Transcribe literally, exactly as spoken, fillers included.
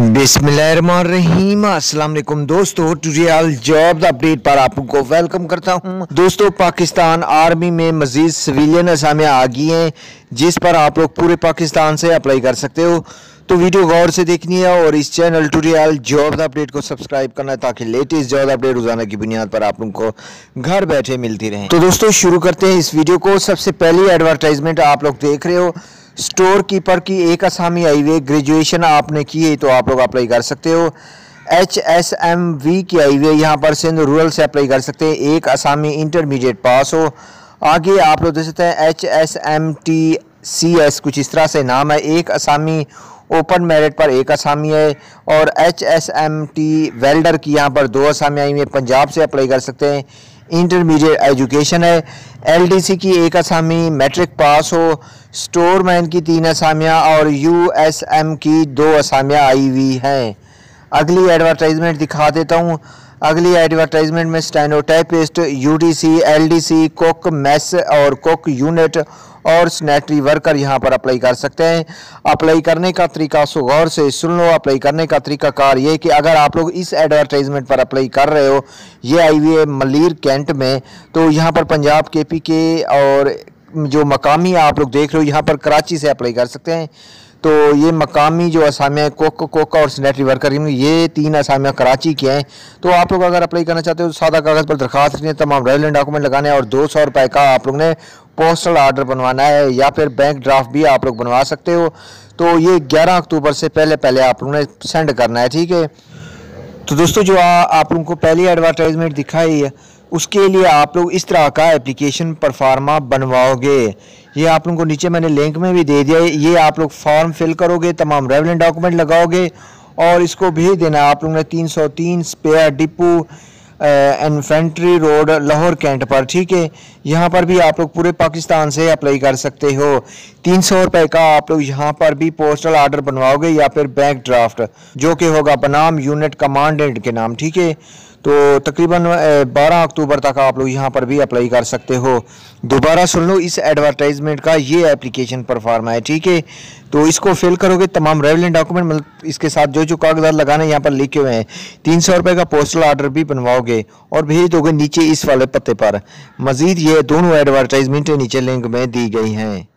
बिस्मिल्लाहिर्रहमानिर्रहीम अस्सलाम वालेकुम दोस्तों, टुरियल जॉब अपडेट पर आपको वेलकम करता हूं। दोस्तों, पाकिस्तान आर्मी में मजीद सिविलियन असामियाँ आ गई हैं जिस पर आप लोग पूरे पाकिस्तान से अप्लाई कर सकते हो। तो वीडियो गौर से देखनी है और इस चैनल टुरियल जॉब अपडेट को सब्सक्राइब करना है ताकि लेटेस्ट जॉब अपडेट रोजाना की बुनियाद पर आप लोगों को घर बैठे मिलती रहे। तो दोस्तों शुरू करते हैं इस वीडियो को। सबसे पहली एडवर्टाइजमेंट आप लोग देख रहे हो, स्टोर कीपर की एक असामी आई हुई है। ग्रेजुएशन आपने की है तो आप लोग अप्लाई कर सकते हो। एच एस एम वी की आई हुई है, यहाँ पर सिंध रूरल से अप्लाई कर सकते हैं। एक असामी इंटरमीडिएट पास हो। आगे आप लोग देख सकते हैं H S M T C S कुछ इस तरह से नाम है। एक असामी ओपन मेरिट पर एक असामी है। और H S M T welder की यहाँ पर दो असामी आई हुई है। पंजाब से अप्लाई कर सकते हैं। इंटरमीडिएट एजुकेशन है। एल डी सी की एक असामी मैट्रिक पास हो। स्टोरमैन की तीन असामियाँ और यू एस एम की दो असामियाँ आई हुई हैं। अगली एडवर्टाइजमेंट दिखा देता हूँ। अगली एडवर्टाइजमेंट में stenotypist, U D C, L D C, cook, mess और कुक यूनिट और सैनिटरी वर्कर यहाँ पर अप्लाई कर सकते हैं। अप्लाई करने का तरीका सो गौर से सुन लो। अप्लाई करने का तरीका कार ये कि अगर आप लोग इस एडवर्टाइजमेंट पर अप्लाई कर रहे हो, ये आई हुई है मलीर कैंट में, तो यहाँ पर पंजाब के पी के और जो मकामी आप लोग देख रहे हो यहाँ पर कराची से अप्लाई कर सकते हैं। तो ये मकामी जो असामियाँ कोक कोका और सैनिटरी वर्कर, ये तीन असामियाँ कराची के हैं। तो आप लोग अगर अप्लाई करना चाहते हो तो सादा कागज़ पर दरखास्त करनी है, तमाम रेलिवेंट डॉक्यूमेंट लगाने हैं और दो सौ रुपये का आप लोग ने पोस्टल आर्डर बनवाना है या फिर बैंक ड्राफ्ट भी आप लोग बनवा सकते हो। तो ये ग्यारह अक्टूबर से पहले पहले आप लोगों ने सेंड करना है, ठीक है। तो दोस्तों जो आ, आप लोगों को पहली एडवर्टाइजमेंट दिखाई है उसके लिए आप लोग इस तरह का एप्लीकेशन परफार्मा बनवाओगे। ये आप लोगों को नीचे मैंने लिंक में भी दे दिया है। ये आप लोग फॉर्म फिल करोगे, तमाम रेवलेंट डॉक्यूमेंट लगाओगे और इसको भेज देना है आप लोगों ने तीन सौ तीन spare depot infantry road Lahore cantt पर, ठीक है। यहाँ पर भी आप लोग पूरे पाकिस्तान से अप्लाई कर सकते हो। तीन सौ रुपये का आप लोग यहाँ पर भी पोस्टल आर्डर बनवाओगे या फिर बैंक ड्राफ्ट, जो कि होगा बनाम यूनिट कमांडेंट के नाम, ठीक है। तो तकरीबन बारह अक्टूबर तक आप लोग यहाँ पर भी अप्लाई कर सकते हो। दोबारा सुन लो, इस एडवर्टाइजमेंट का ये एप्लीकेशन परफॉर्मा है, ठीक है। तो इसको फिल करोगे, तमाम रेवलेंट डॉक्यूमेंट मतलब इसके साथ जो जो कागजात लगाने यहाँ पर लिखे हुए हैं, तीन सौ रुपये का पोस्टल आर्डर भी बनवाओगे और भेज दोगे नीचे इस वाले पते पर। मजीद ये दोनों एडवर्टाइजमेंटें नीचे लिंक में दी गई हैं।